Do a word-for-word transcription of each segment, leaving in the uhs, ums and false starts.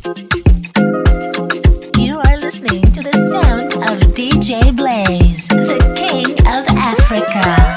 You are listening to the sound of D J Blaze, the king of Africa.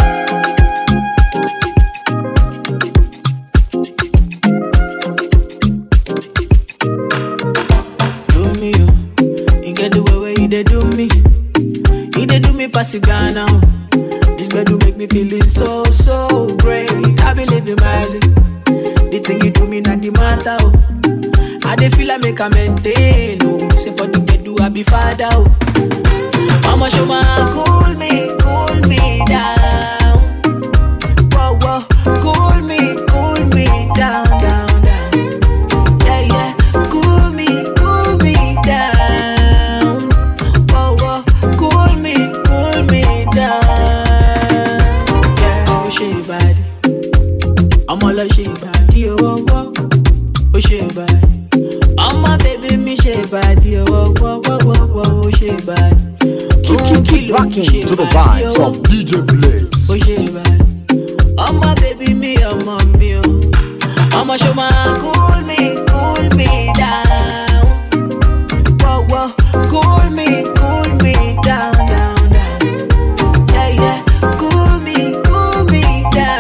They do me, he they do me pass it Ghana. This bed do make me feeling so so great. I believe in my the thing you do me not the matter. Oh. I dey feel I make a maintain. Oh, say for the bed do I be father. Oh. Mama show my cool me, cool me down. Whoa whoa, cool me, cool me down, down, down. Yeah yeah, cool me, cool me down. I'm all a she body, oh, oh, oh, she body. I'm my baby, me she body, oh, oh, oh, oh, oh, she body. Keep, keep, keep rocking to the vibes of D J Blaze. Oh, she body. I'm my baby, me, I'm my me, oh. I'ma show my cool me, cool me down. Whoa, whoa, cool me, cool me down, down, down. Yeah, yeah, cool me, cool me down.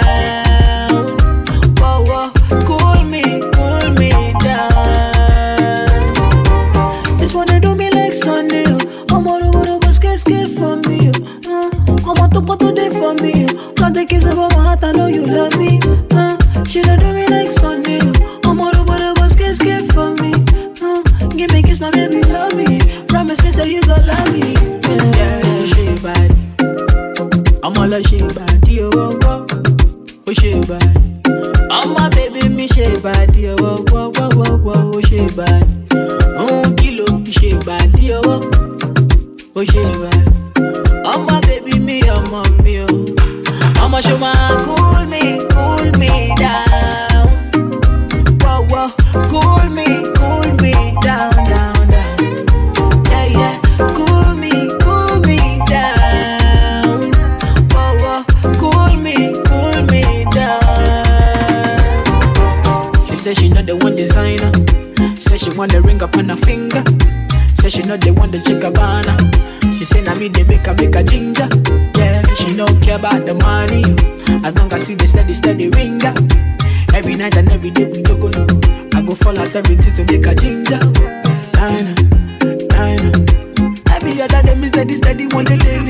Kiss about my heart, I know you love me. Uh, she don't do me like Sunday. I'm all over the bus, kiss, kiss for me. Uh, give me kiss, my baby, love me. Promise me, say you gon' love me. Yeah, yeah, she body. I'm all a she body, oh, oh, oh, oh, she body. I'm my baby, me she body, oh, oh, oh, oh, oh, oh, she body. Oh, kilo, she body, oh, oh, oh, she body. I'm my baby, me, I'm my me, oh. I'ma show my cool me, cool me down. Whoa, whoa, cool me, cool me down, down, down. Yeah, yeah, cool me, cool me down. Whoa, whoa, cool me, cool me down. She said she not the one designer. Said she want the ring up on her finger. Said she not the one the check Gabbana. She say na me they make her make a ginger. Yeah, she don't care about the money. As long as see the steady steady ringer. Every night and every day we go go low. I go fall out everything to make a ginger. Nine, nine. Every other day me steady steady one day day.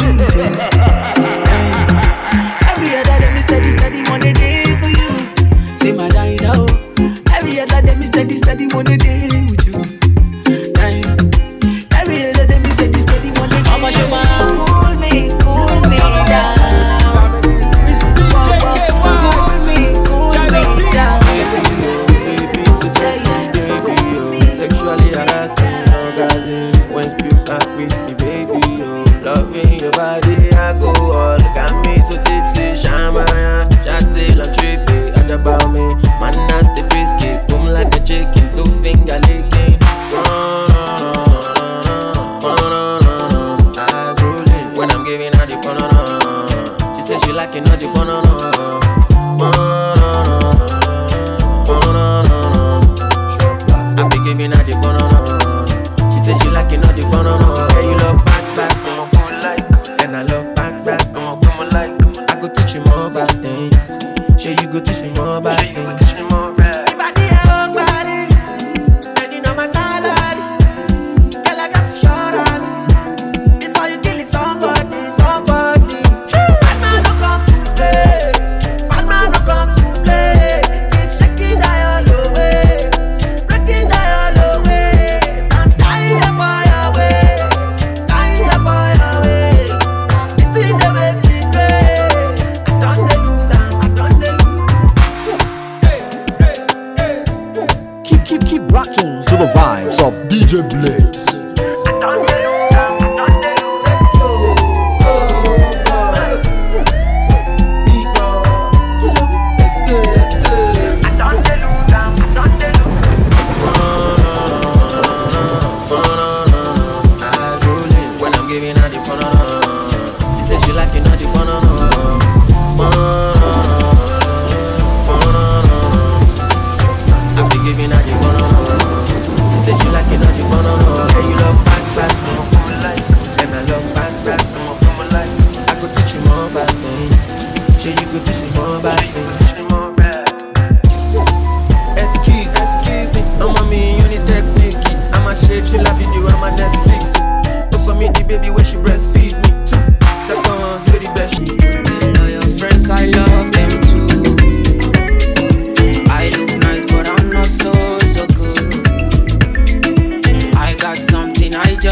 Every other day me steady steady one day day for you. Say my Naija oh. Every other day me steady steady one day day with you. Nine. Every other day me steady steady one day day. I'ma show my cool me, cool me down. It's D J K Y. Cool me, cool me down. Baby, so sexy, baby, oh. Sexually harassing, orgasm. When you act with me, baby, oh. Loving your body, I go all. Look at me, so tipsy, shamaya, chatty, and trippy. And about me, man, nasty, frisky, boom like a chicken, so finger licking. Oh, no, no, no, no, no, no, no. Eyes rolling when I'm giving her the banana. She said she like it, not the banana. I be giving her the banana. She said she like it, not the banana. Yeah, you love back, back things, and I love back, back things. I go teach you more about things. Sure, you go teach me more about things. To the vibes of D J Blaze.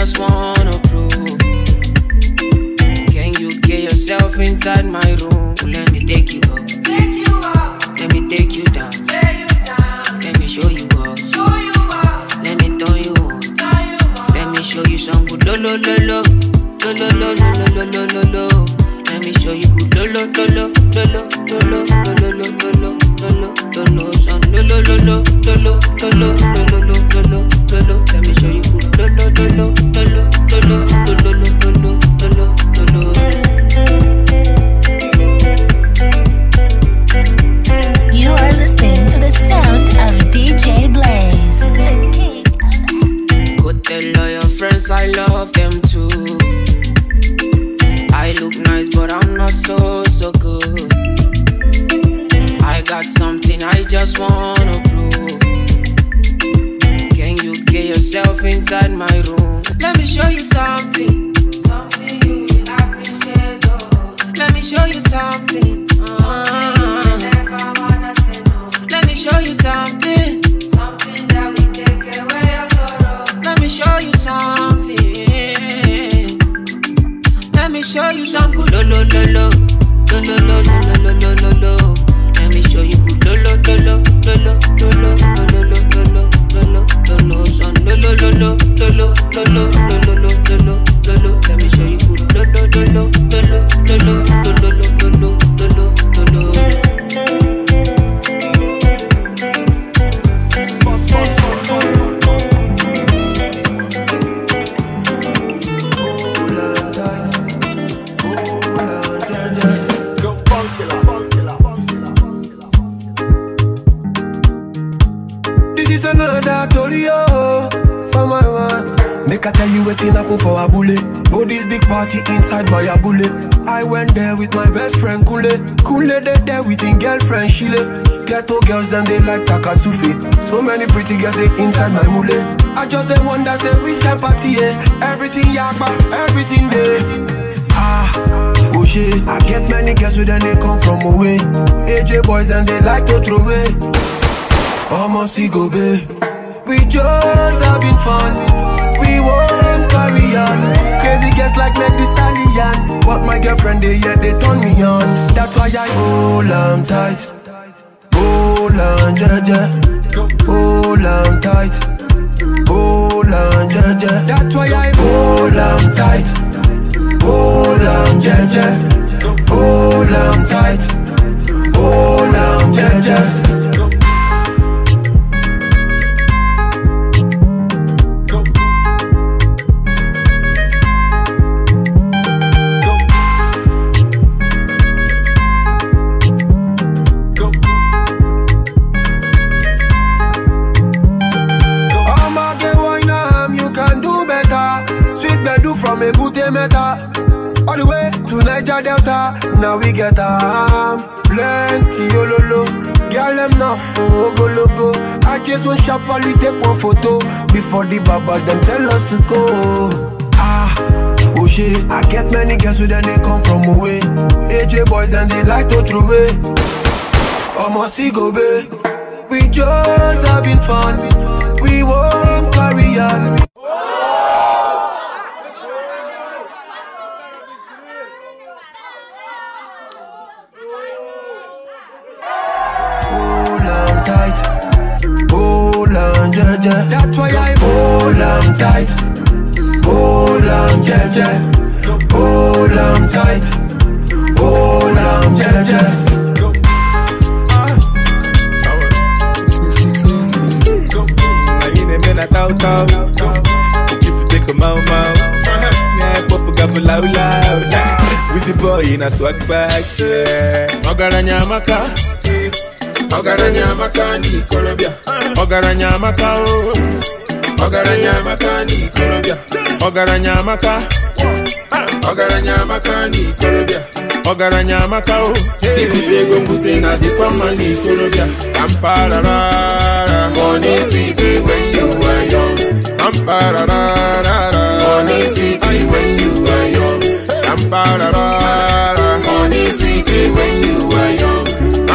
just wanna prove. Can you get yourself inside my room? Let me take you up, take you up. Let me take you down, lay you down. Let me show you up, show you up. Let me turn you on, turn you on. Let me show you some good lo lo lo lo, lo lo lo lo lo lo lo lo. Let me show you good lo lo lo lo lo lo lo lo lo lo lo lo lo lo son lo lo lo lo lo lo lo lo lo lo lo lo. Let me show you good lo lo lo lo lo lo lo lo lo lo lo lo. You are listening to the sound of D J Blaze, the king of. Go tell all your friends I love them too. I look nice, but I'm not so, so good. I got something I just wanna prove. Can you get yourself inside my room? Let me show you something, something you will appreciate. Oh. Let me show you something, uh, something you never wanna say no. Let me show you something, something that will take away your sorrow. Let me show you something. Let me show you some good lo lo lo lo lo lo lo lo lo lo lo. Let me show you good lo lo lo lo lo lo lo lo lo lo lo lo lo lo son lo lo lo lo lo lo lo lo lo lo lo lo. Let me show you good lo lo lo lo lo lo lo lo lo lo lo lo. Make I tell you waiting happen for a bullet. Oh, this big party inside my a bullet. I went there with my best friend Kule. Kule they there with his girlfriend Shile. Ghetto girls them they like Takasufi. So many pretty girls they inside my mule. I just they wonder say which can party eh? Everything yakba, everything there. Ah, oh shit. I get many girls with them they come from away. A J boys and they like to throw away. Almost see go be. We just having fun. We won't carry on. Crazy girls like make this stallion. But my girlfriend they yeah they turn me on. That's why I hold on tight. Hold on jaja. Hold on tight. Hold on jaja. That's why I hold on tight. Hold on jaja. Hold on tight. Hold on jaja. All the way to Naija Delta, now we get um plenty ololo. Girl them not for go logo. I just want sharply take one photo before the baba them tell us to go. Ah, oh shit, I get many girls with them they come from away. A J boys then they like to throw away. Almost see go be. We just having fun. We won't carry on. That's why I hold on tight. Hold on, jaja. Hold on tight. Hold on, jaja. I need a minute out out. If you take a mau mau, yeah, go for gabble loud loud. Wizkid in a swag bag, yeah. Ogaranya maka. Ogaranya maka ni Colombia. Ogaranya maka oh. Ogaranya maka ni Colombia. Ogaranya maka. Ogaranya maka ni Colombia. Ogaranya maka oh. If you say go mute na the pama ni Colombia. Amparara. Money sweet when you are young. Amparara. Money sweet when you are young. Amparara. Money sweet when you are young.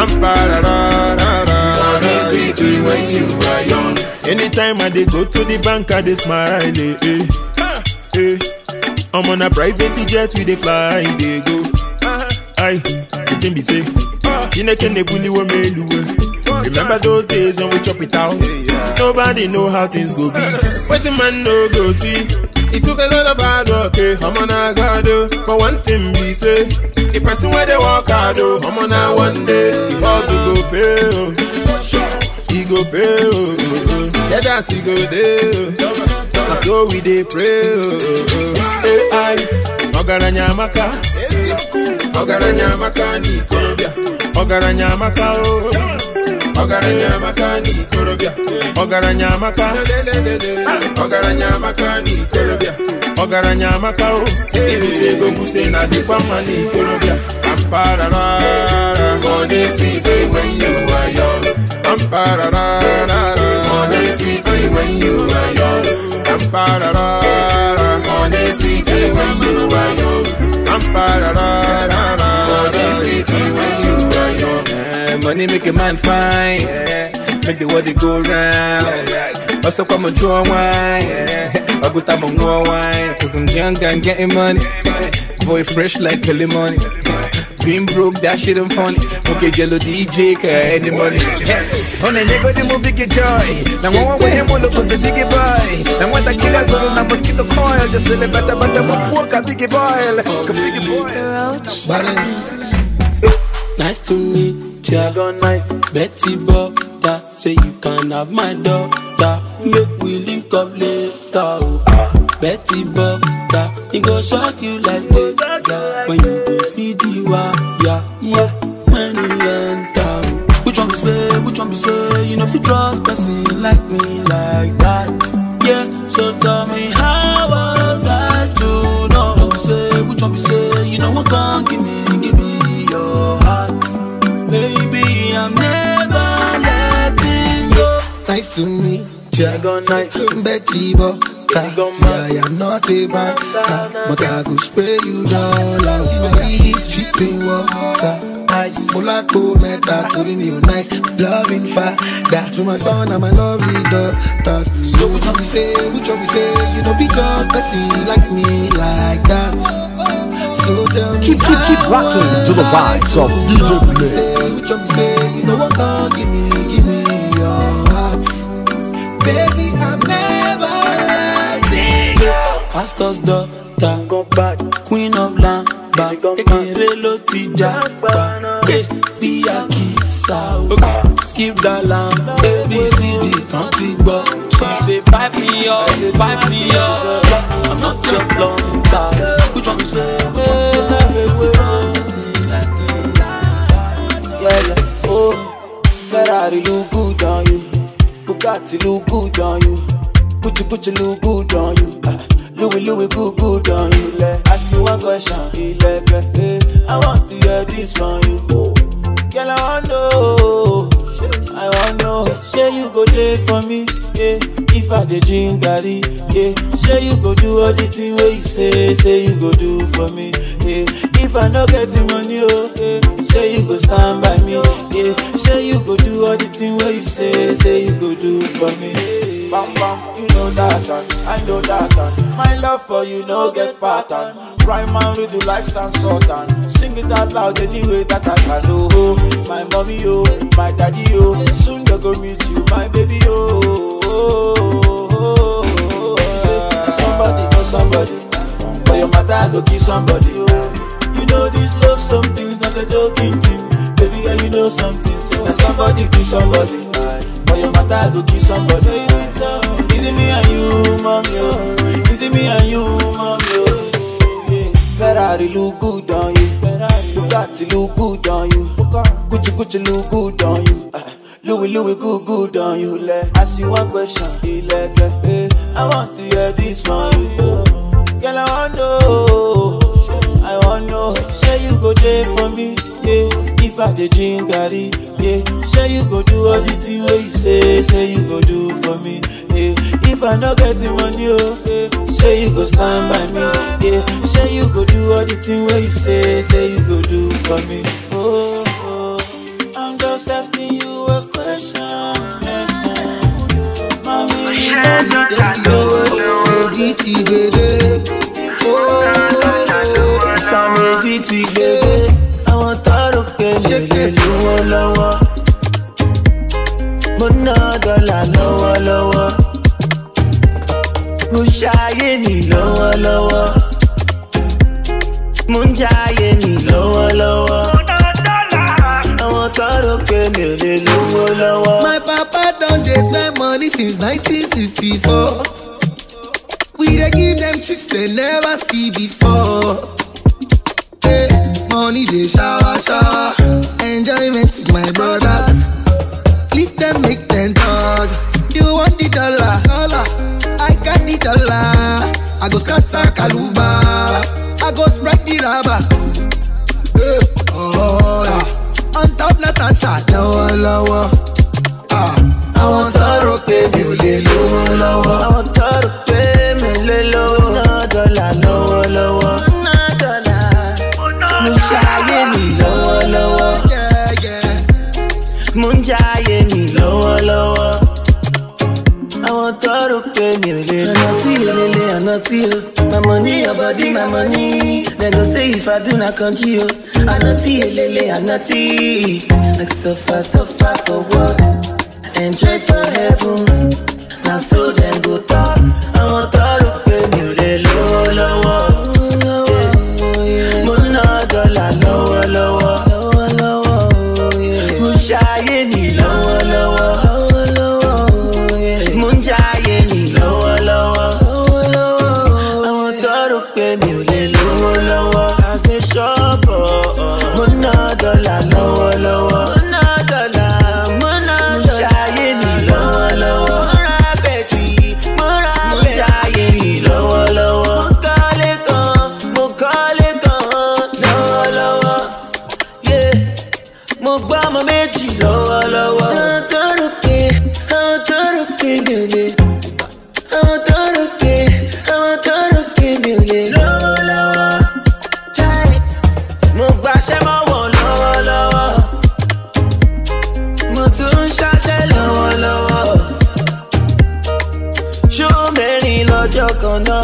Money sweet when you are young. Anytime I dey go to the bank, I dey smile. Eh, eh. Hey, I'm on a private jet with a fly, they go. Aye, you can be safe. Chineke ne bully wo meluwe. Remember those days when we chop it out? Nobody know how things go be. What the man no go see? It took a lot of hard work, eh? I'm on a god, but one thing we say, the person where they walk hard, oh, I'm on a one day, the house will go pay, oh. He go pay, oh, oh. Yeah, that's he go there, oh. That's so we dey pray, oh, oh. Hey, I, Ogaranya Maka, Ogaranya Maka ni Colombia, Ogaranya Maka, oh. Ogaranya Maka ni Colombia, Ogaranya Maka, Ogaranya Maka ni Colombia, Ogaranya Maka, oh. Ibute go bute na di pama ni Colombia. Amparara, money sweet when you are young. Amparara, money sweet when you are young. Amparara, money sweet when you are young. Amparara, money sweet when you are young. Money make a man fine, yeah. Make the world go round. Also come and draw wine, yeah. I go time on more wine, cause I'm young and getting money. Boy fresh like Kelly money. Being broke, that shit ain't funny. Okay, yellow D J, can any money. On a nigga, the movie get joy. Now one way him on the pussy biggie boy. Now when the killers on the mosquito coil, just say the better, but the walk a biggie boy. Come biggie boy. Nice to meet ya. Betty Butter, say you can have my daughter. Make we link up later. Betty Butter, it go shock you like this, yeah. When you go see the wire, yeah, yeah. When you enter, which one we say, which one we say? You know if you trust person like me like that, yeah. So tell me how was I to know? Which one we say, which one we say? You know what can give me, give me your heart, baby. I'm never letting go. Nice to meet ya, Betty Butter. I am not a banker, but I could spray you dollars. It's dripping water. Nice. Mulato meta, to me nice. Loving father to my son and my lovely daughters. So which one we say, which one we say? You know, be just person like me like that. So tell me, keep, keep, keep rocking to the vibes of D J Blaze. Which one we say? You know what can give me, give me your heart, baby. I'm never. Pastor's daughter, Queen of Lamba, Ekere Loti Japa, be a kissa. Okay, skip the lamb, A B C D, twenty go. She say, pipe me up, pipe me up. I'm not your plumber. Which one you say? Which one you say? Yeah, yeah. Oh, Ferrari look good on you, Bugatti look good on you, Gucci Gucci look good on you. Uh, Louis, Louis, good, good on you. Like, ask you one question, like, hey, I want to hear this from you. Girl, I want to know, I want to know. Say you go there for me, yeah. If I dey drink garri, yeah. Say you go do all the things where you say, say you go do for me, yeah. If I no get the money, oh, yeah. Say you go stand by me, yeah. Say you go do all the things where you say, say you go do for me, yeah. Bam bam, you know that and I know that and my love for you no get pattern. Rhyme and read you like San Sultan. Sing it out loud any way that I can. Oh, my mommy, oh, my daddy, oh. Soon they go meet you, my baby, oh. oh, oh, oh. You say, somebody, oh somebody. For your matter, I go kill somebody, oh. You know this love, something's not a joking thing. Baby girl, you know something. Say that somebody kill somebody. For your matter, I go kill somebody. Say it up. Is it me and you, mom, yo? Is it me and you, mom, yo? Yeah. Ferrari look good on you. Bugatti look good on you. Gucci Gucci look good on you. Uh, Louis Louis good good on you. Like, ask you one question, like, hey, I want to hear this from you. Girl, I want to know, I want to know. Say you go there for me, yeah. If I dey drink garri, yeah. Say you go do all the things where you say, say you go do for me, yeah. If I no get the money, oh, yeah. Say you go stand by me, yeah. Say you go do all the things where you say, say you go do for me, oh, oh. I'm just asking you a question, question. Mommy, you know me, mo ṣayé mi lọ́wọ́lọ́wọ́. Mo ń jayé mi lọ́wọ́lọ́wọ́. Àwọn tọrọ pé mi ò lè lówó lọ́wọ́. My papa don dey spend money since nineteen sixty-four. We dey give them trips they never see before. Hey, money dey shower shower. Enjoyment with my brothers. Leave them make them talk. You want the dollar, dollar. I got the dollar. I go scatter Kaluba. I go spread the rubber. Hey, oh, yeah. On top Natasha, lower, lower. Ah, I want to rock baby, lower, lower. I want to rock baby, lower. No dollar, lower, lower. No dollar. Mo ṣayé mi lọ́wọ́lọ́wọ́. Yeah, yeah. Mo ń jayé mi lọ́wọ́lọ́wọ́. Àwọn tọrọ pé mi ò lè lọ tí ìlélẹ̀ àná tí o. My money, your body, my money. They go say if I do not country o. Àná tí ìlélẹ̀ àná tí. Like suffer, suffer for what? Enjoy for heaven. Na so dem go talk. Àwọn tọrọ pé mi ò lè lówó lọ́wọ́. Mo ná dọ́là lọ́wọ́lọ́wọ́. Mo ṣayé mi lọ́wọ́lọ́wọ́. Mo ń jayé mi lọ́wọ́lọ́wọ́. Àwọn tọrọ pé mi ò lè lówó lọ́wọ́. Àṣẹ ṣọ́ọ̀bù. Mo ná dọ́là lọ́wọ́lọ́wọ́. Mo ná dọ́là. Mo ná dọ́là. Mo ṣayé mi lọ́wọ́lọ́wọ́. Mo ra bẹ̀tì. Mo ra bẹ̀tì. Mo jayé mi lọ́wọ́lọ́wọ́. Mo kọ́lé kan. Mo kọ́lé kan. Lọ́wọ́lọ́wọ́. Yeah. Mo gbọ́ ọmọ méjì lọ́wọ́lọ́wọ́. Àwọn tọrọ pé, àwọn tọrọ pé mi ò lè. Àwọn tọrọ pé, àwọn tọrọ pé mi ò lè. Lọ́wọ́lọ́wọ́. Jai. Mo gbàṣẹ́ mọ́ wọn lọ́wọ́lọ́wọ́. Mo tún ń ṣaṣẹ́ lọ́wọ́lọ́wọ́. Ṣó mẹ́rin lọ́jọ́ kan náà.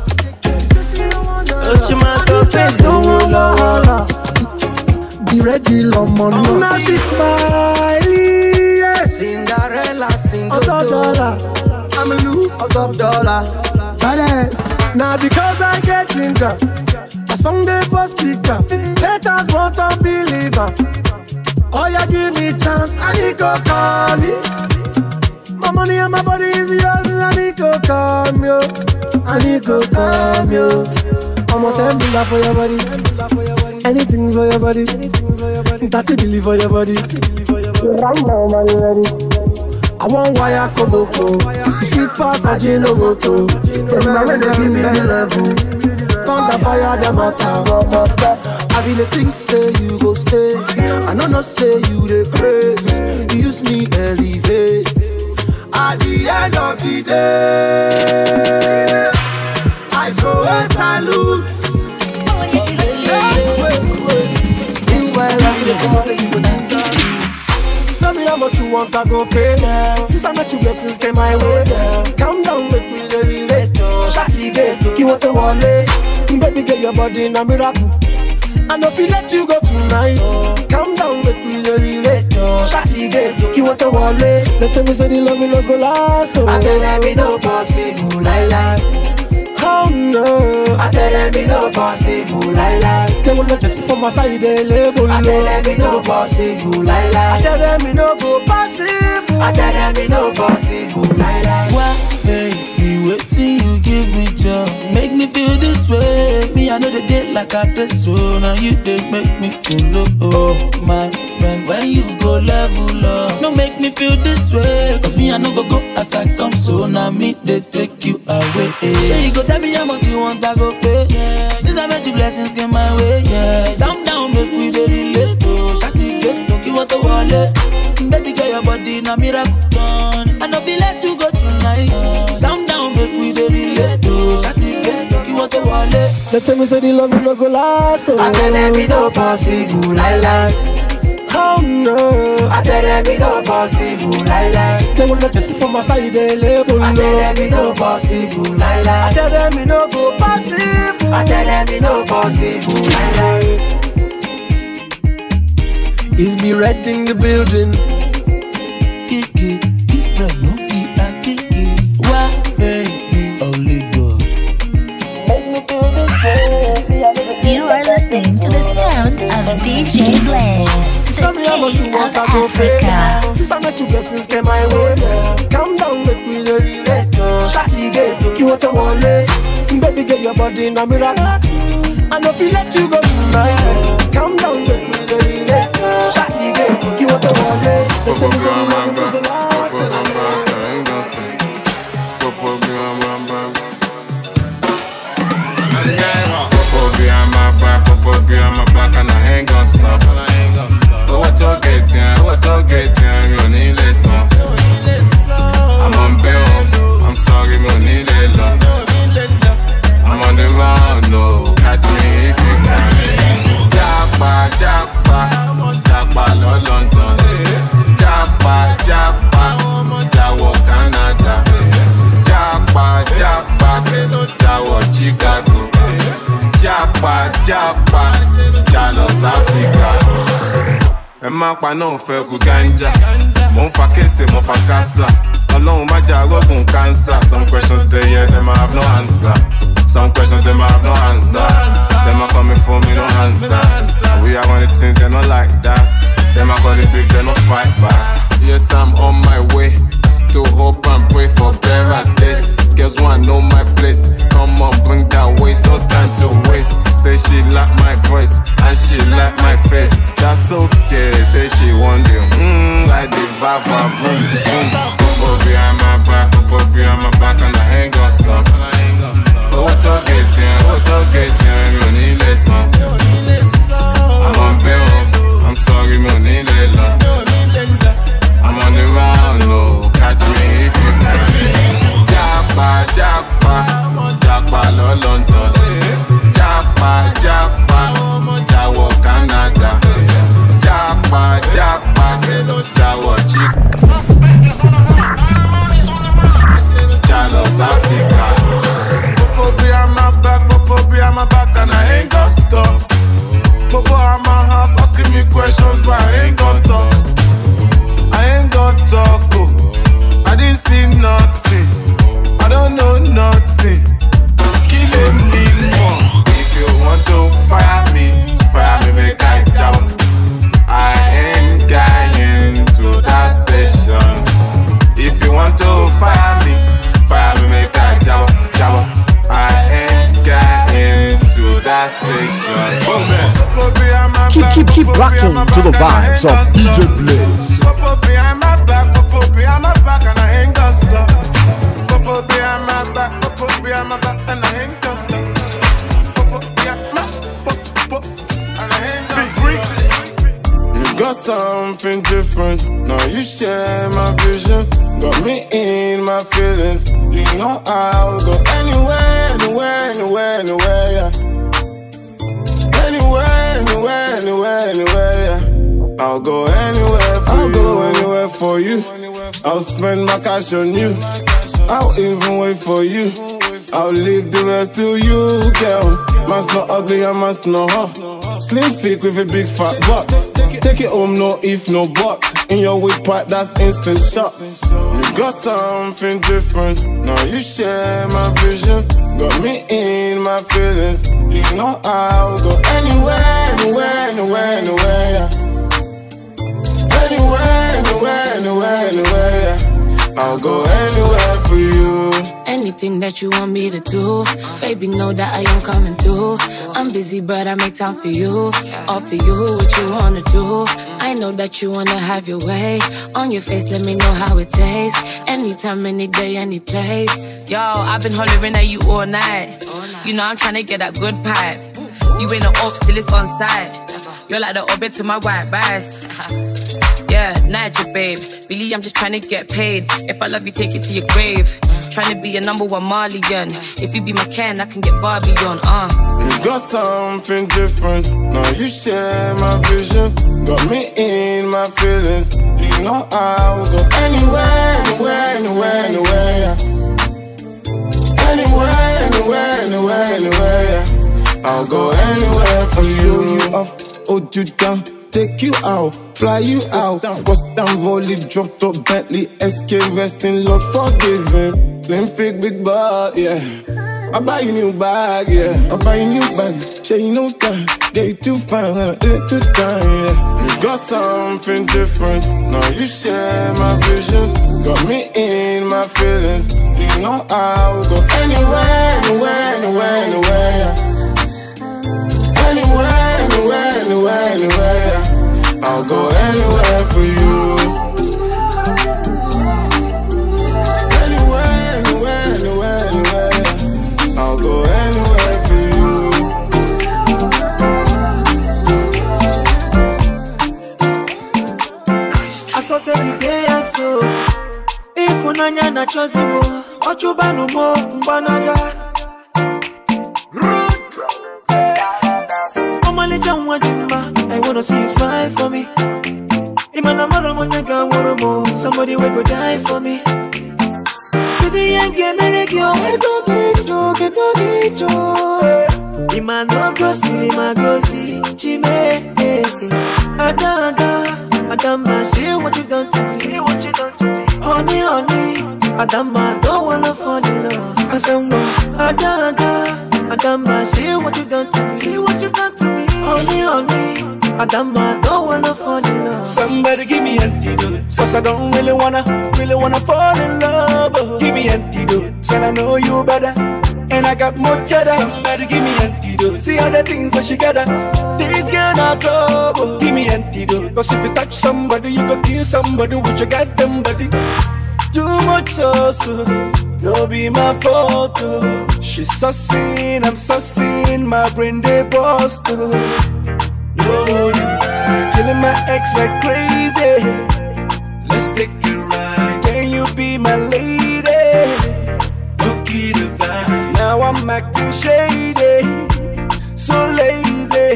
Oṣù máa sọ fẹ́ lówó lọ́wọ́. Be ready, lọ́mọ náà. I'm not smiling, yeah. Cinderella, On top dollar, I'm a loop on top dollars. Balance. Now because I get ginger, a song they post speaker. Haters won't unbeliever. Oh yeah, give me chance, I need to call me. My money and my body is yours, I need to come yo. I need to come yo. I'm a ten billion for your body, anything for your body, thirty billion for your body. Right now, man, you ready? I want wire koboko, sweet pass ajinomoto. Them now when they give me the level, thunder fire them matter. I be the thing say you go stay, I know not say you the praise. You use me elevate. At the end of the day, I throw a salute. Tell me how much you want, I go pay. Since I met you, blessings came my way. Calm down, make me the relator. Shotty get to keep what the wallet. Baby, get your body in a miracle. I know if you let you go tonight. Calm down, make me the relator. Shotty get to keep what the wallet. They tell me say the love will not go last. Oh. I tell them it no possible, like like. Oh no, I tell them it no possible, like like. They will not just for my side, they label. I tell them it no possible, like like. I tell them it no go possible. I tell them it no possible, like like. Why, baby, wait till you give me joy. Make me feel this way. Me, I know the date like I dress so. Now you did make me feel low, my friend. When you go level up, no make me feel this way. Cause me, I know go go as I come. So now me, they take you away. Yeah, you go tell me how much you want, I go pay. Yeah. Since I met you, blessings came my way. Yeah, down, down, make we the relate. Oh, shawty, get, don't give what the wallet. Baby, get your body in a miracle. I know be let you go tonight. Down, down, make we the relate. Oh, shawty, get, don't give what the wallet. They tell me say the love will not go last. Oh. I tell them it no possible, like like. Oh no, I tell them it no possible, like like. they will not just for my side, they label. I tell them it no possible, like I like. tell them it no go possible. I tell them it no possible, like like. It's be red in the building. Kiki, this bread no be a kiki. Why, baby? Only D J Blaze, the king of Africa. Since I met you, blessings came my way. Calm down, make me the relate. Shawty get to you what I want. Baby, get your body in a mirror. I know if you let you go tonight. Calm down, make me the relate. Shawty get to you what I want. Popo be on my back, Popo be on my back, I ain't gonna stay. Popo be on my back. Popo be on my back, Popo be on my back, and I ain't gonna stop. Oh, what to get in, what to get in, you need listen. I'm on bail, I'm sorry, you need love. I'm on the run, no, catch me if you can. Jackpot, jackpot, jackpot, London. Jackpot, jackpot, Jawo Canada. Jackpot, jackpot, Jawo Chicago. Jackpot, jackpot, Jalo Africa. Ẹ má pa náà fẹ́ kú ganja. Mo ń fa kése, mo fa kásá. Ọlọ́run má jà rọ́gùn cancer. Some questions they hear, them I have no answer. Some questions them I have no answer. Them are coming for me, no answer. We are one of the things they not like that. Them I got the big, they no fight back. Yes, I'm on my way. Still hope and pray for better days. Girls want know my place. Come on, bring that waist, no time to waste. Say she like my voice and she like my face. That's okay. Say she want the mmm, like the vava boom boom. Popo behind my back, Popo behind my back, and I ain't gonna stop. Oh, what to get in, what to get in, you need listen. I'm on bail, I'm sorry, you need love. I'm on the round, no, catch me if you can. Jackpot, jackpot, jackpot, London. Jackpot, jackpot, Jawo Canada. Jackpot, jackpot, Jawo Chick. Jalos Africa. Popo be on my back, Popo be on my back, and I ain't gonna stop. Popo on my house asking me questions, but I ain't gonna talk. I ain't gonna talk, oh. I didn't see nothing. I don't know nothing. Killing me more. If you want to fire me, fire me, make I jump. I ain't going to that station. If you want to fire me, fire me, make I jump, jump. I ain't going to that station. Oh man. Keep, keep, keep rocking to the vibes of D J Blaze. Popo behind my back, Popo behind my back, and I ain't gonna stop. Popo behind my back, Popo behind my back, and I ain't gonna stop. Popo behind my Popo, and I ain't gonna stop. You got something different, now you share my vision. Got me in my feelings. You know I'll go anywhere, anywhere, anywhere, anywhere, yeah. Anywhere, anywhere, anywhere, anywhere, yeah. I'll go anywhere for I'll you. I'll go anywhere for you. I'll spend my cash on you. I'll even wait for you. I'll leave the rest to you, girl. Man's not ugly, I must know her. Slim fit with a big fat butt. Take it home, no if, no but. In your weak part, that's instant shots. You got something different, now you share my vision. Got me in my feelings. You know I'll go anywhere, anywhere, anywhere, anywhere, yeah. Anywhere, anywhere, anywhere, anywhere, yeah. I'll go anywhere for you. Anything that you want me to do, baby, know that I am coming through. I'm busy, but I make time for you. All for you, what you wanna do. I know that you wanna have your way. On your face, let me know how it tastes. Anytime, any day, any place. Yo, I've been hollering at you all night. You know I'm trying to get that good pipe. You ain't no ops till it's on site. You're like the orbit to my white rice. Yeah, Naija, babe. Really, I'm just trying to get paid. If I love you, take it to your grave. Trying to be a number one Malian. If you be my Ken, I can get Barbie on, uh. You got something different, now you share my vision. Got me in my feelings. You know I'll go anywhere, anywhere, anywhere, anywhere, yeah. Anywhere, anywhere, anywhere, anywhere, yeah. I'll go anywhere for you. Show you off, hold you down, take you out, fly you out. Bust down, roll it, drop top Bentley, S K resting, Lord forgive him. Slim fake big butt, yeah. I buy you new bag, yeah. I buy you new bag. Say you know time, yeah, you too fine, uh, yeah, too time, yeah. You got something different. Now you share my vision. Got me in my feelings. You know I will go anywhere, anywhere, anywhere, anywhere, yeah. Anywhere, anywhere, anywhere, anywhere, yeah. I'll go anywhere for you. Anywhere, anywhere, anywhere, anywhere, yeah. I'll go anywhere for you. I saw the day I saw. If unanya na chozimo, ochuba no mo mbanaga. I wanna see you smile for me. Somebody will go die for me. Today I get married, yo. I don't get joke, I don't get joke. Ima no go see, ima go see. Chime, Ada, Ada, Adama, see what you done to me. See what you done to me. Honey, honey, Adama, don't wanna fall in love. I said, Ada, Ada, Adama, see what you done to me. See what you done to me. Honey, honey, Adama, don't wanna fall in love. Somebody give me antidote, cause I don't really wanna, really wanna fall in love. Oh, give me antidote, and I know you better, and I got more cheddar. Somebody give me antidote, see all the things that she gather. This girl not trouble. Give me antidote, cause if you touch somebody, you go kill somebody with your goddamn body. Too much sauce, no be my fault. Oh. She's sussing, I'm sussing, my brain they bust. Oh. No, killing my ex like crazy. Let's take it right. Can you be my lady? Don't get the vibe. Now I'm acting shady, so lazy.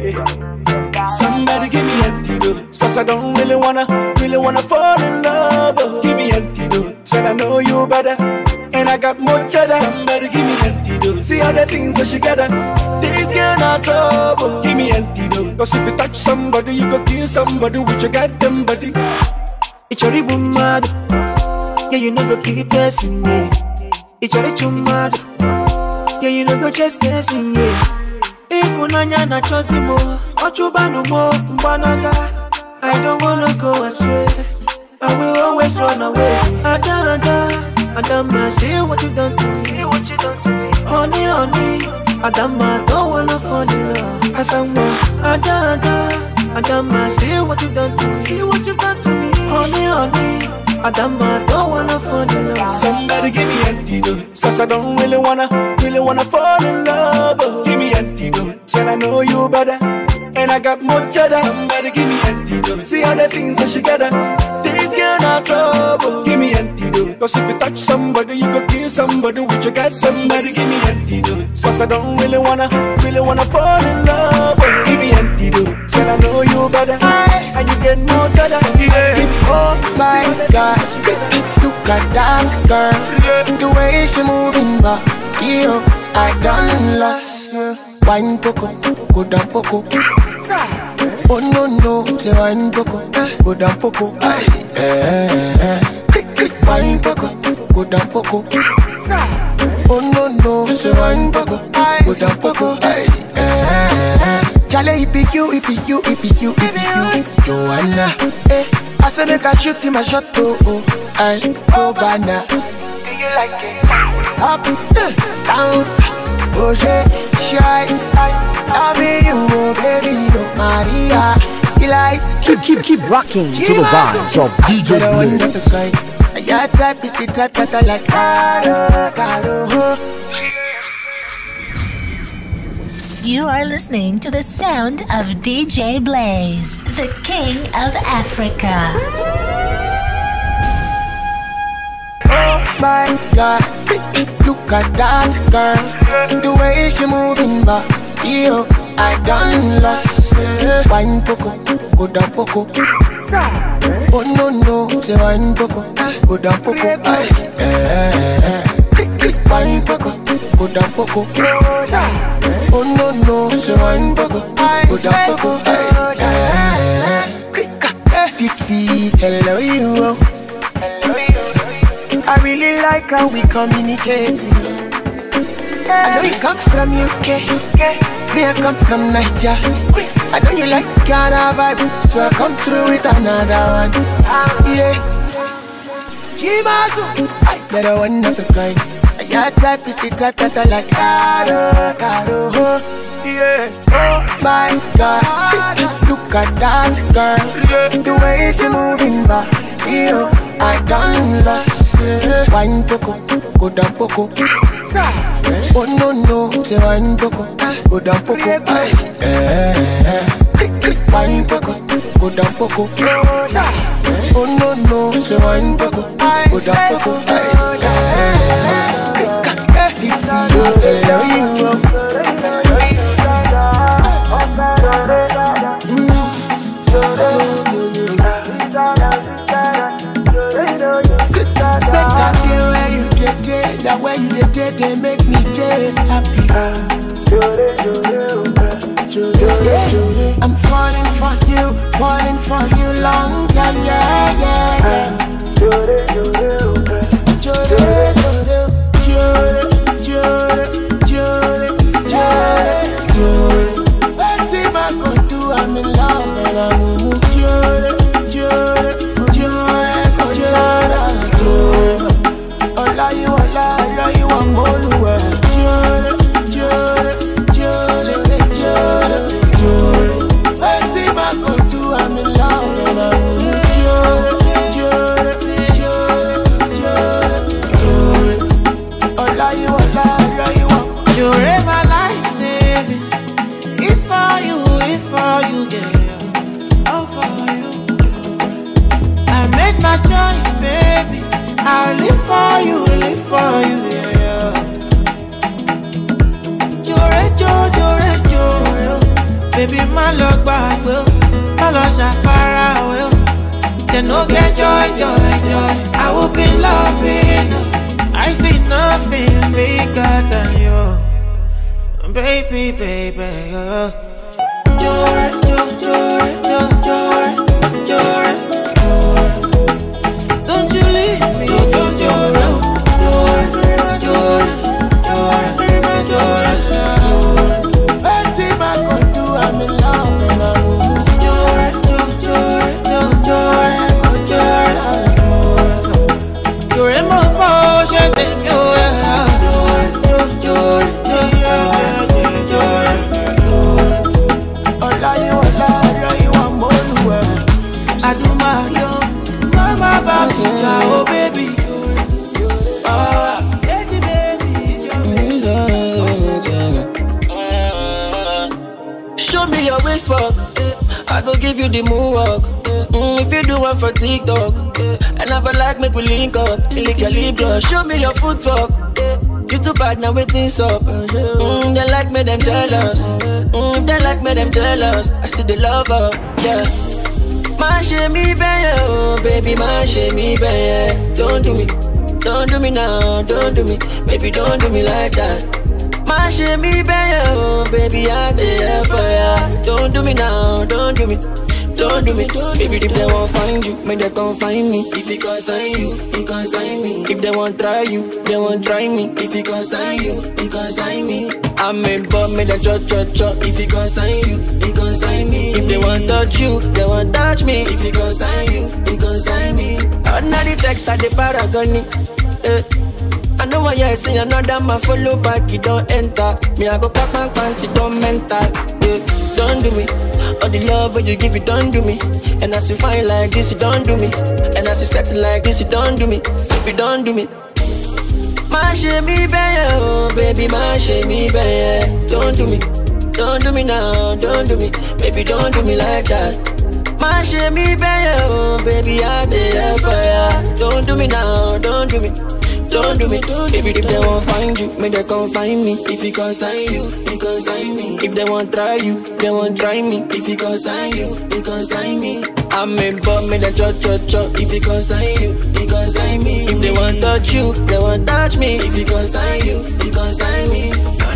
Somebody give me antidote, cause I don't really wanna, really wanna fall in love. Oh, give me antidote, and I know you better, and I got more cheddar. Somebody give me antidote, see all the things that she gather. This girl not trouble. Give me antidote, cause if you touch somebody, you go kill somebody with your goddamn body. It's your ribbon mad. Yeah, you know go keep pressing me. It's your rich mad. Yeah, you know go just pressing me. If unanya na chozimo, ochuba no mo mbanaga. I don't wanna go astray. I will always run away. Ada, Ada, Adama, see what you done to me. See what you done to me. Honey, honey, Adama, don't wanna fall in love. Asama, Ada, Ada, Adama, see what you done to me. See what you done to me. Honey, honey, Adama, don't wanna fall in love. Somebody give me antidote, cause I don't really wanna, really wanna fall in love. Oh, give me antidote, and I know you better, and I got more cheddar. Somebody give me antidote, see all the things that she gather. This girl not trouble. Give me antidote, cause if you touch somebody, you go kill somebody with your God. Somebody give me antidote, cause I don't really wanna, really wanna fall in love. Oh, give me antidote, and I know you better, and you get more cheddar. Yeah. Oh my God, look at that girl, the way she moving back, yo, I done lost her. Wine poco, go down poco. Oh no no, say wine poco, go down poco. Eh eh eh, wine poco, go down poco. Oh no no, say wine poco, go down poco. Eh eh eh, Charlie, he pick you, he pick you, he pick you, he pick you, Joanna. Eh, I say make I shoot him a shot, oh oh, I go banana. Do you like it? Up, down, oh shit, shy. Loving you, oh baby, oh Maria. Delight. Keep, keep, keep rocking to the vibes of D J Blaze. Your type is the type that I like. Caro, caro. You are listening to the sound of D J Blaze, the king of Africa. Oh my God, look at that girl, the way she moving back, yo, I done lost. Wine poco, go down poco. Oh no no, say wine poco, go down poco. Eh eh eh, wine poco, go down poco. Oh no no, say wine poco, go down poco. Eh eh eh, beauty, hello you. I really like how we communicate. I know you come from U K, me I come from Naija. I know you like Ghana vibe, so I come through with another one. Yeah, Jimasu, I better one of a kind. Your type is the type that I like. Caro, caro, yeah. Oh my God, look at that girl, the way she moving back. Yo, I done lost. Wine poco, go down poco. Oh no no, say wine poco, go down poco. Wine poco, go down poco. Oh no no, say wine poco, go down poco. It's you, I love you. That way you did, they make me day happy. I'm falling for you, falling for you long time, yeah, yeah, yeah. Jure, jure, jure, jure, jure, jure. What if I could do? I'm in love and I'm jure, jure, jure, jure, jure. Ola you, ola, ola you, I'm Oluwa. Jure, jure, jure, jure, jure. What if I could do? I'm in love and I'm jure, jure, jure, jure, jure. Ola you, ola, ola you, I'm jure. My life saving, it's for you, it's for you, yeah. Oh, for you. I made my choice, baby. I'll live for you, live for you, yeah. You're a Joe, you're a Joe, baby, my luck back, will. My loss are far away. Then no get joy, joy, joy. I will be loving you. I see nothing bigger than you, baby, baby, yeah. You're a Joe, you're a Joe, you're a Joe. Don't you leave me, you're, you're, you're, you're, you're, you're, you're. What if I could do? I'm in love and I'm you're, you're, you're, you're, you're, you're in my phone, je t'aime, you're, you're, you're, you're, you're. Ola you, ola, ola you, I'm Oluwa. I do my young. Mama about to oh baby. Oh, baby, baby, it's your show me your waist walk, I go give you the moonwalk. Mm, if you do one for TikTok, and I feel like make we link up, lick your lip gloss. Show me your footwork. You too bad now waiting's up. Mm, they like me, them jealous. Mm, they like me, them jealous. I still the love her, yeah. Ma me baby, oh baby, ma me baby. Don't do me, don't do me now, don't do me, baby, don't do me like that. Ma me baby, oh baby, I there for ya. Don't do me now, don't do me, don't do me, baby. If they won't find you, make they come find me. If he consign you, he consign me. If they won't try you, they won't try me. If he consign you, he consign me. I'm in bum, make them chop, chop, chop. If he consign you, he consign me. If they won't touch you, they won't touch me. If he consign you, he consign me. Ordinary text at the paragon. Eh. I know why you say another man follow back, you don't enter. Me I go pack my pants, it don't mental. Yeah, don't do me. All the love what you give, it don't do me. And as you find like this, you don't do me. And as you settle like this, you don't do me. If you don't do me. Ma me baby, oh baby, ma me baby. Don't do me, don't do me now, don't do me, baby, don't do me like that. Ma me baby, oh baby, I there for ya. Don't do me now, don't do me, don't do me, baby. If they won't find you, may they come find me. If he consign you, he consign me. If they won't try you, they won't try me. If he consign you, he consign me. I'm in bum, me the chop, chop, chop. If he consign you, he consign me. If they won't touch you, they won't touch me. If he consign you, he consign me.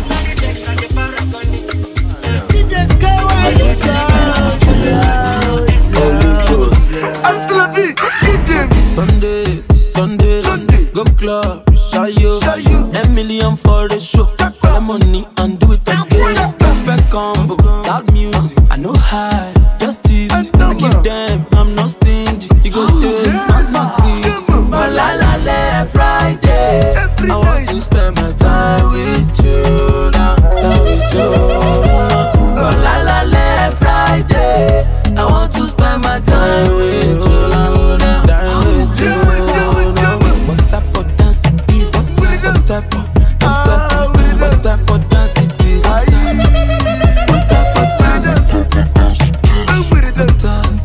Hasta la vie, D J. Sunday, Sunday, Sunday, go club, shy you, a million for the show. money and do it again. Perfect combo, loud music, I know high, just tips. I give them, I'm not stingy. You go there, I'm so free. But la la la Friday, I want to spend my time with you now, now with you. But la la la Friday, I want to spend my time with you now, time with you. What type of dance is this? What type of, what type of, what type of dance is this? What type of dance? I'm with it, I'm dance.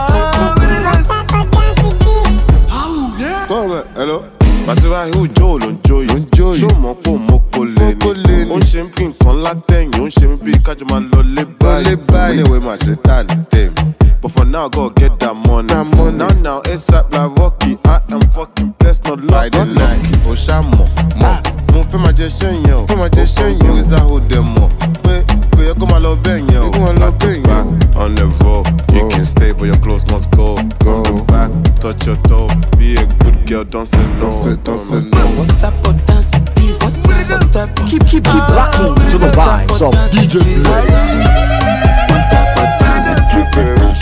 Hello? Masiva who Joe on Joe on Joe. Show mo po mo ko le ni. On ṣe npin kan látẹ̀yìn, on ṣe mi bí kájọ máa lọ lé báyìí. Anyway, ma ṣe ta ni dem. But for now, gotta get that money. That money. Now, now, ASAP like Rocky. I am fucking blessed, not lucky. Not lucky. Oh, shamo, mo, mo fẹ́ máa jẹ ṣẹ́yìn o. Fẹ́ máa jẹ ṣẹ́yìn o. Is I hold them up? Pé pé yẹ kó máa lọ bẹ́yìn o. Kó máa lọ bẹ́yìn o. On the road, you can stay, but your clothes must go. Go back, touch your toe. Be a good girl, don't say no. Don't say, don't say no. What type of dance is this? What type of Keep, keep, keep rocking to the vibes of D J Blaze. What type of dance is this?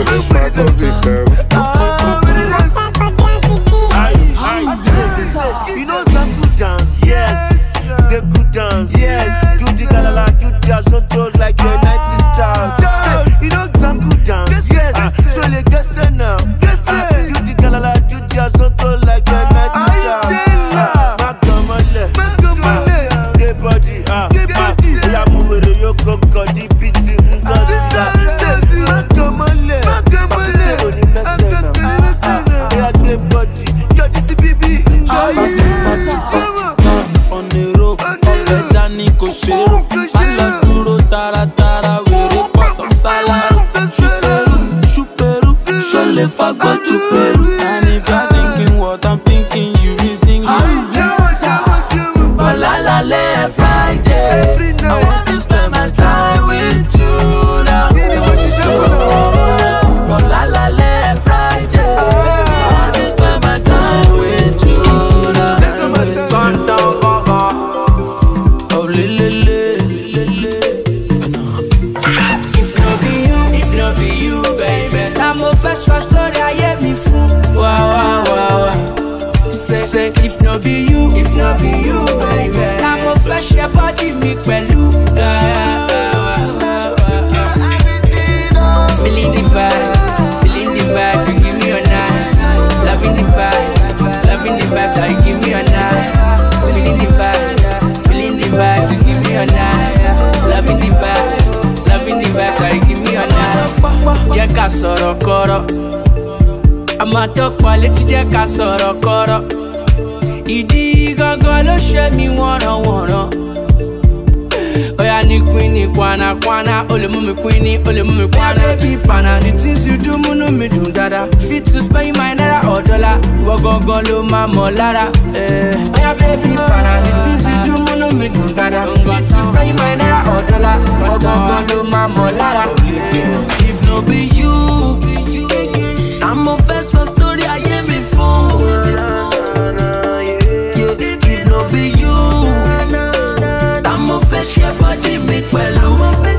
You know some good dance, yes. They good dance, yes. Do the galala, do jazz, don't talk like your nineties child. Say, you know some good dance, yes. So les gars say now, do the galala, do jazz, don't talk like your nineties child. Magamale, magamale, gay body, ah, ah. Ya muere yo koko di biti, ngasta. Say, magamale, magamale, oni mesena, ah, ah. Ya gay body, yo this baby, on the road, ọ̀rẹ́ dání kò ṣerú. Má lọ dúró taratara, wèrè pọ̀tọ̀ sálárù. Ṣùpẹ̀rù, ṣùpẹ̀rù, ṣọlẹ̀ fagbọ́ ṣùpẹ̀rù. And if you're thinking what I'm thinking, you be singing. Bọ̀lálálẹ̀ Friday, I want to spend my time with you now. Bọ̀lálálẹ̀ Friday, I want to spend my time with you now. First story I hear me fool. Wow, wow, wow, wow. Say, say, if no be you, if no be you, baby. I'm a flash your body, me pẹ̀lú. Feeling the vibe, feeling the vibe, you give me a night. Loving the vibe, loving the vibe, that you give me a night. Feeling the vibe, feeling the vibe, you give me a night. Loving the vibe, loving the vibe, that you give me a night. Jẹ́ ká sọ̀rọ̀ kọ́rọ̀, a máa tọ́pọ̀ létí jẹ́ ká sọ̀rọ̀ kọ́rọ̀. Ìdí gangan ló ṣe mí wọ̀nàwọ̀nà. Oya ni queen ni kwana kwana, o lè mú mi queen ni, o lè mú mi kwana. Baby pana, the things you do múnú mi dùn dáadáa. Fit to spend my naira or dollar, ìwọ gangan ló máa mọ̀ lára. Oya baby pana, the things you do múnú mi dùn dáadáa. Fit to spend my naira or dollar, ìwọ gangan ló máa mọ̀ lára. If no be you, I'm a first story I hear before. Yeah, if no be you, I'm a first your body make pẹ̀lú.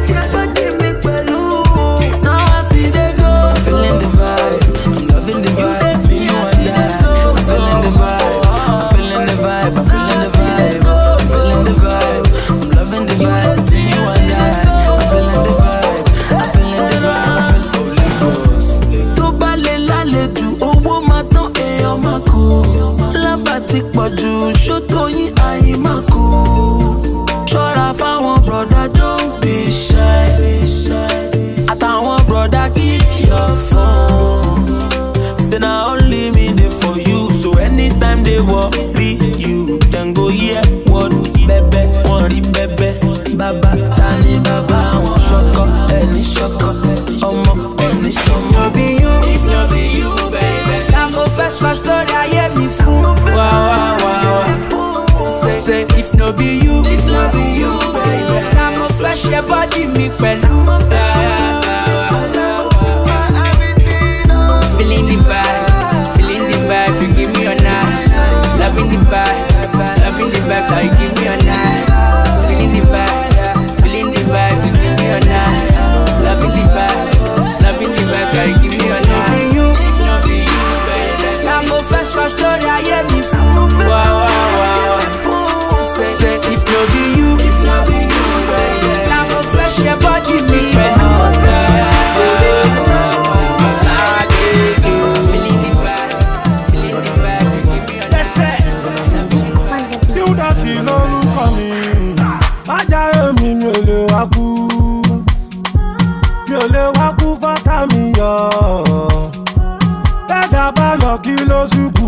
Now I see they go. I'm feeling the vibe, I'm loving the vibe. See you and I, I'm feeling the vibe, I'm feeling the vibe, I'm feeling the vibe, I'm feeling the vibe, I'm loving the vibe. See you and I, I'm feeling the vibe, I'm feeling the vibe, I'm feeling Holy Ghost. Tó bá lè lálẹ́ jù, owó máa tán èèyàn máa kú. Lábà ti pọ̀ jù, ṣó tó yín àyín máa kú. Ṣọ́ra fáwọn brother, don't be shy. Àtàwọn brother, keep your phone. Say na only me dey for you, so anytime they worry you, then go hear what bẹ́bẹ́, wọ́n rí bẹ́bẹ́. Bàbá ta ni bàbá wọn? Ṣọkọ ẹni ṣọkọ, ọmọ ẹni ṣọmọ. If no be you, if no be you, baby. Na mo fẹ́ sọ story ayé mi fún. Wow, wow, wow, wow. Say, say, if no be you, if no be you, baby. Na mo fẹ́ ṣe body mi pẹ̀lú. Feeling the vibe, feeling the vibe, you give me a night. Loving the vibe, loving the vibe, that you give me a night. Feeling the for me. Májàre mi mi ò lè wá kú. Mi ò lè wá kú fọ́tà mi yọ. Bẹ́ẹ̀dá bá lọ kí ló ṣubú.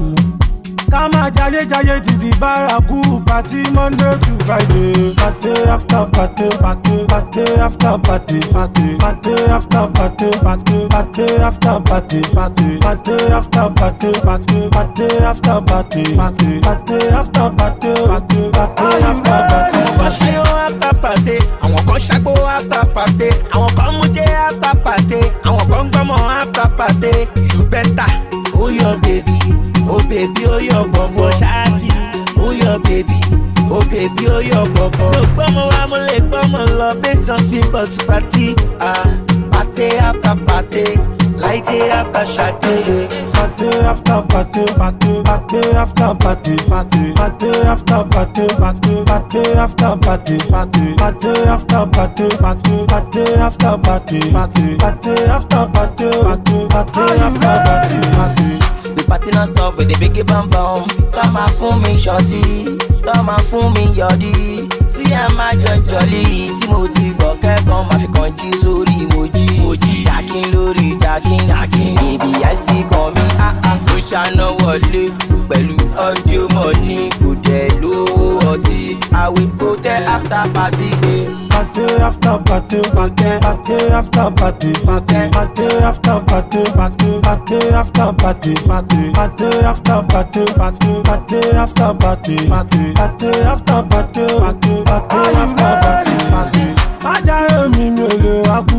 Ká máa jayé jayé ti di bárakú. Party Monday to Friday. Party after party, party, party after party, party, party after party, party, party after party, party, party after party, party, party after party, party, party after party, party, party after party. After party, àwọn kan ṣàgbó after party, àwọn kan mú jẹ after party, àwọn kan gbọmọ after party. You better, oh your baby, oh baby, oh your bobo ṣáàtì, oh your baby, oh baby, oh your bobo. Mo gbọmọ wa mo lè gbọmọ lọ based on people to party, ah, party after party, like day after Shade. Party after party, party, party after party, party, party after party, party, party after party, party, party after party, party, party after party, party, party after party, party, party after party, party. We party non-stop with the biggie bam bam. Come and fool me shorty, come and fool me yodi. Tí a máa jọ jolly, tí mo ti gbọ́ kẹ́kọ̀ọ́ máa fi kàn jí sórí mojí. Mojí jacking lórí jacking, jacking. Baby I still call me ah ah. Mo ṣáná wọlé pẹ̀lú audio money kò dẹ̀ lówó ọtí. I will go there after party day. Party after party, party, party after party, party, party after party, party, party after party, party, party after party, party, party after party, party, party after party, party, party after party, party. Májàre mi mi ò lè wá kú,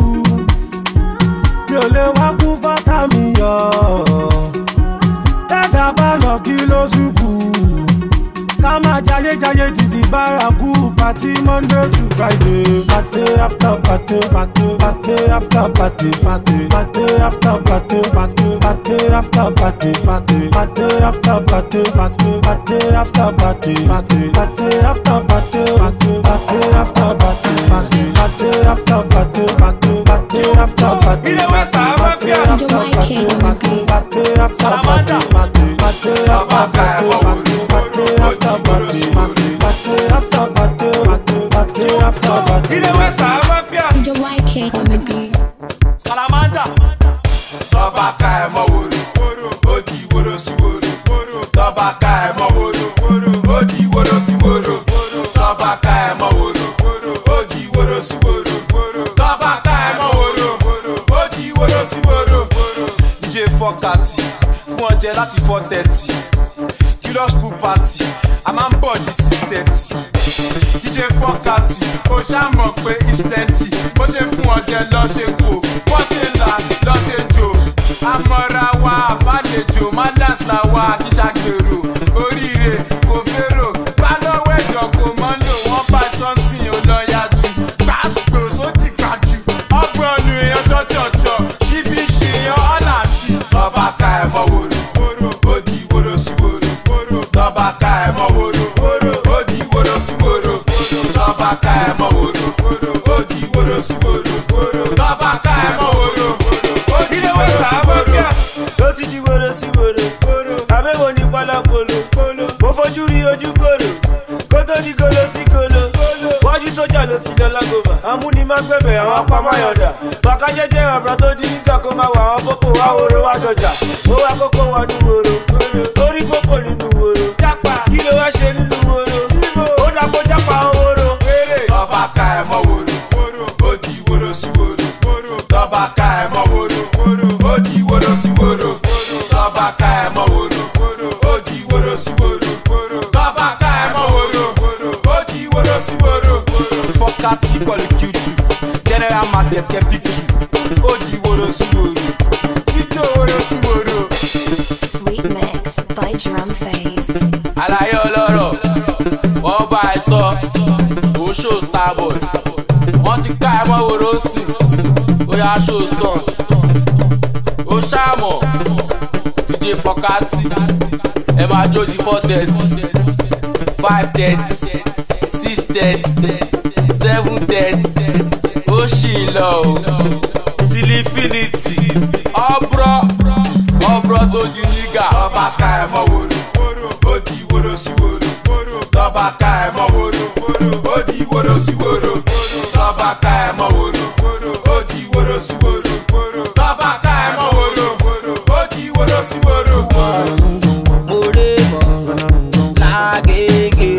mi ò lè wá kú fọ́tà mi yọ. Bẹ́ẹ̀dá bá lọ kí ló ṣubú. Ká máa jayé jayé ti di bárakú. Party Monday to Friday. Party after party, party, party after party, party, party after party, party, party after party, party, party after party, party, party after party, party, party after party, party, party after party, party, party after party, party, party after party, party, party after party, party, party after party, party, party after party, party, party after party, party, party after party, party, party after party. In the West Mafia. D J Y K on the beat. Salamanda. Tọ́ba ká ẹ mọ́ wòrò, ó di wòrò sí wòrò. Tọ́ba ká ẹ mọ́ wòrò, ó di wòrò sí wòrò. Tọ́ba ká ẹ mọ́ wòrò, ó di wòrò sí wòrò. Tọ́ba ká ẹ mọ́ wòrò, ó di wòrò sí wòrò. D J fọ́kàtì fún ọjẹ́ láti four thirty. Curious pool party, a máa ń bọ̀ ní six thirty. D J fọ́kàtì, ó ṣàmọ̀ pé it's plenty. Bó ṣe fún ọjẹ́ lọ ṣe kò, bó ṣe là lọ ṣe jò. Àmọ́ra wa àbálejò, má dàsílà wa kí ṣàgbèrò. Oríire kò fèrò, bá lọ́wọ́ ẹ̀jọ̀ kò mọ́ lò. Wọ́n bá sọ́nsìn olóyàjú, gbàsgbò sódì gbàjú. Ọgbọ́n ọ̀nù èèyàn jọjọjọ, ṣíbí ṣe yan ọ̀là sí. Tọ́ba ká ẹ mọ́ wòrò, ó di wòrò sí wòrò. Tọ́ba ká ẹ mọ́ wòrò, ó di wòrò sí wòrò. Tọ́ba ká ẹ mọ́ wòrò, ó di wòrò sí wòrò. Tọ́ba ká ẹ mọ́ wòrò, ó di wòrò sí wòrò. Ó ti di wòrò sí wòrò. Àbẹ̀wò ní pálapolo. Mo fojú rí ojú kòrò. Kó tó di kolo sí kolo. Wájú sójà ló ti lọ lágòbà. Amúni má gbẹ̀bẹ̀ àwọn apámáyọ̀dà. Bàká jẹ́jẹ́ ọ̀bùrà tó di nígbà kó máa wà àwọn pópó wá wòrò wá jọjà. Ó wá kókó wọnú wòrò. Orí pópó nínú wòrò. Kí ló wá ṣe nínú wòrò? Ó dàpọ̀ jápa wòrò. Tọ́ba ká ẹ mọ́ wòrò, ó di wòrò sí wòrò. Tọ́ba ká ẹ mọ́ wòrò, ó di wòrò sí wòrò. Tọ́ba ká ẹ mọ́ wòrò, ó di wòrò sí wòrò. Tọ́ba ká ẹ mọ́ wòrò, ó di wòrò sí wòrò. Fọ́kàtì pọ̀lì Q two, General Market kẹ́pì two, ó di wòrò sí wòrò. Títí wòrò sí wòrò. Sweet Mix by Drum Face. Àlàyé ọlọ́rọ̀, wọ́n bá ẹ sọ, ó ṣó Starboy. Wọ́n ti ká ẹ mọ́ wòrò sí, ó yá ṣó stunt. Ó ṣàmọ̀, D J fọ́kàtì, ẹ máa jó di four thirty, five thirty, six thirty, seven thirty. Ó ṣì lọ o, till infinity. Ọ̀brọ̀, ọ̀brọ̀ tó di nígà. Tọ́ba ká ẹ mọ́ wòrò, ó di wòrò sí wòrò. Tọ́ba ká ẹ mo woro, odi woro si woro. Baba ka mo woro, odi woro si woro. Baba ka mo woro, odi woro si woro. More mo, la gege.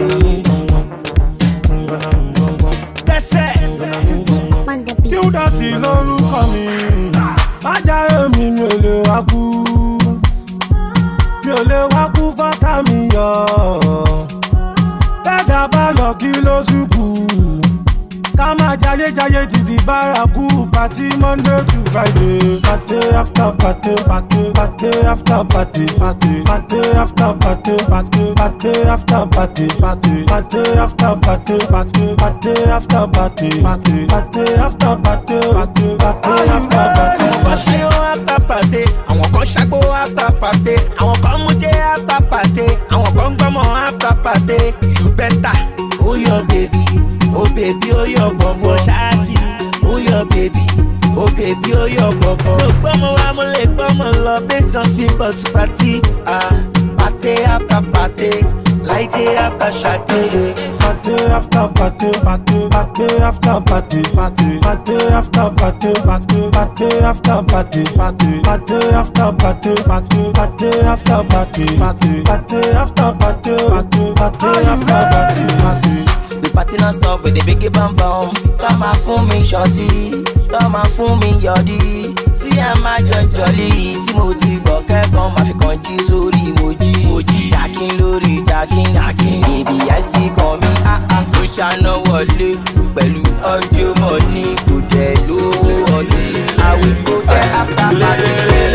That's it. You don't see no look on me. Aja mi mi ò lè wá kú. Mi ò lè wá kú fọ́tà mi yọ. Bẹ́ẹ̀dá bá lọ kí ló ṣubú. Ká máa jayé jayé ti di bárakú. Party Monday to Friday. Party after party, party, party after party, party, party after party, party, party after party, party, party after party, party, party after party, party, party after party, party, party after party. After party, àwọn kan ṣàgbó after party, àwọn kan mú jẹ after party, àwọn kan gbọmọ after party. You better, oh your baby, oh baby, oh your bobo ṣáàtì, oh your baby, oh baby, oh your bobo. Mo gbọ́mọ wa mo lè gbọ́mọ lọ based on people to party, ah, party after party, like day after Shade. Party after party, party, party after party, party, party after party, party, party after party, party, party after party, party, party after party, party, party after party, party, party after party, party. We party non-stop with the biggie bam bam. Tama fún mi shorty, tama fún mi yọ̀dí. Tí a máa jọ jọ̀lí, tí mo ti gbọ́ kẹ́kọ̀ọ́ máa fi kàn jí sórí mojí. Mojí jacking lórí jacking, jacking. Baby I still call me ah ah. Mo ṣáná wọlé pẹ̀lú audio money kò jẹ́ lówó ọtí. I will go there after party.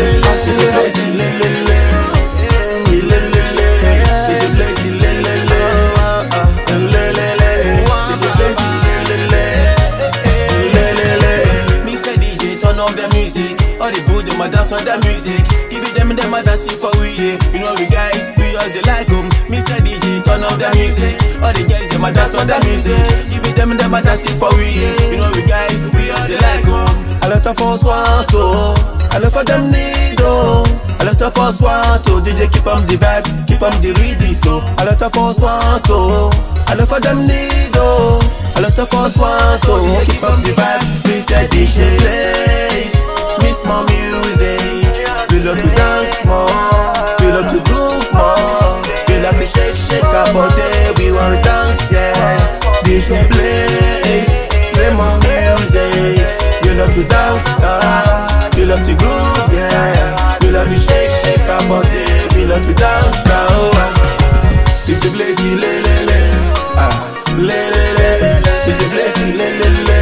All the good, them a dance on the music. Give it them and them a dance for we, yeah. You know we guys, we always like them. Mister D J, turn up the music. All the guys, them a dance on the music. Give it them and them a dance for we, yeah. You know we guys, we always like them. A lot of us want to, a lot of them need oh. A lot of us want to, D J keep on the vibe, keep on the reading so. A lot of us want to, a lot of them need oh. A lot of us want to, keep on the vibe. Mister D J plays. Miss my music. We love to dance more. We love to groove more. We like to shake, shake our body. We wanna dance, yeah. D J plays, play my music. We love to dance, uh. We love to groove, yeah. We love to shake, shake our body. We love to dance now. D J plays, le le le, ah, le le le. D J plays, le le le.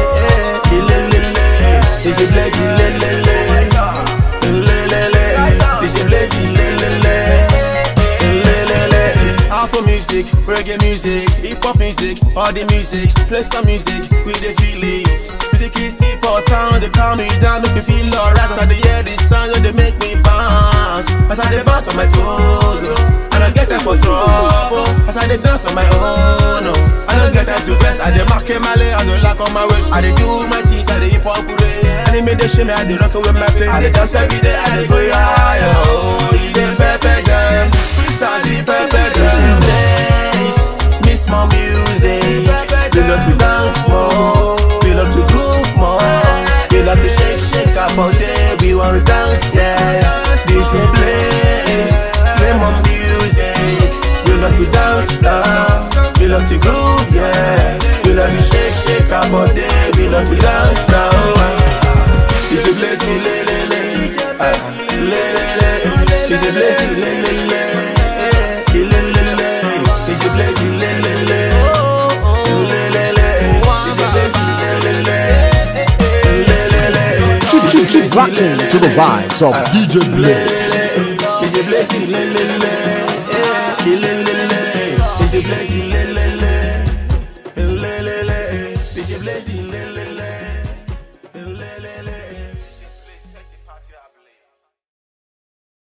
It's a blessing, le le le, le le le. It's a blessing, le le le, le le le. Afro music, reggae music, hip hop music, all the music. Play some music, we the feel it. Music is important, they calm me down, make me feel alright. As I hear this song, they make me bounce. As I they bounce on my toes, I don't get time for trouble. As I they dance on my own, I don't get time to rest. I they mark my leg, I don't lack on my waist. I they do my things, I they hip hop puree. And they made the shame, I they rock with my play. I they dance every day, I they go higher. Oh, you they pepper them, we start the pepper them. Miss my music, we love to dance more, we love to groove more, we love to shake, shake our body, we wanna dance, yeah. D J plays, play my music, we love to dance, dance, we love to groove, yeah. We love to shake, shake our body, we love to dance now. It's a blessing, le le le, ah, le le le. It's a blessing, le le le, le le le. It's a blessing, le le le, le le le. It's a blessing, le le le, le le le. Keep, keep, keep rocking to the vibes of D J Blaze. It's a blessing, le le le, le le le. It's a blessing, le le le, le le le. It's a blessing, le le le.